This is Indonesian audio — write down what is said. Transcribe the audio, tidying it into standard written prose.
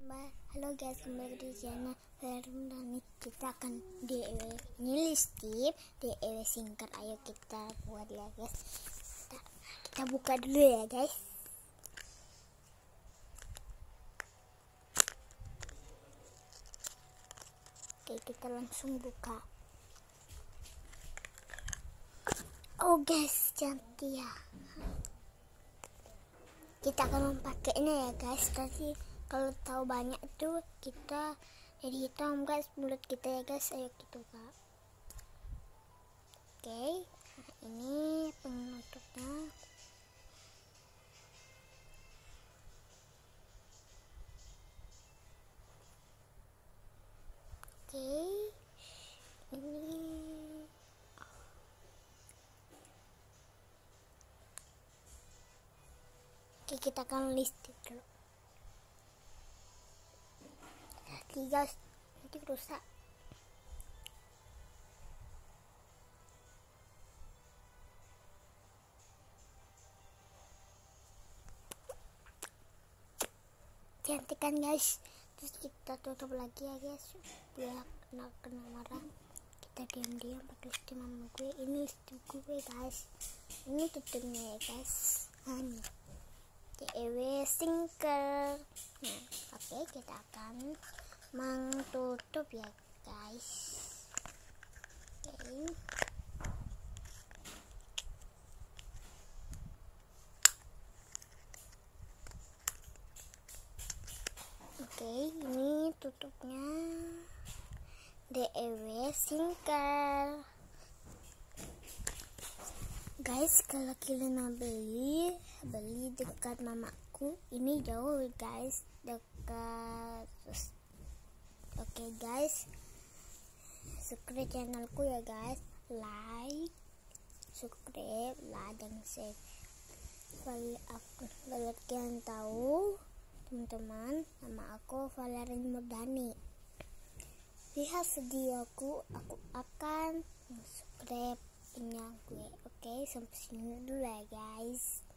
Halo guys, kembali di channel Verum dan kita akan ini listip DEW singkat. Ayo kita buat ya guys. Kita buka dulu ya guys. Oke, kita langsung buka. Oh guys, cantik ya. Kita akan memakainya ya guys. Tapi kalau tahu banyak tuh kita jadi hitam guys mulut kita ya guys. Ayo kita buka. Oke, nah ini penutupnya. Oke, ini kita akan listip dulu. Guys, nanti rusak. Cantik kan guys. Terus kita tutup lagi ya guys biar kena marah. Kita diam-diam pakai listip mama gue. Ini listip gue guys. Ini tutupnya ya guys. Ini DEW singkat. Nah, oke, kita akan tutup ya guys. Oke, ini tutupnya DEW singkat. Guys, kalau kalian mau beli dekat mamaku. Ini jauh guys, dekat. Oke guys, subscribe channelku ya guys, like, subscribe, dan share. Kalau kalian tahu teman-teman, nama aku Valerin Murdani. Lihat videoku, aku akan subscribe punya gue. Oke, sampai sini dulu ya guys.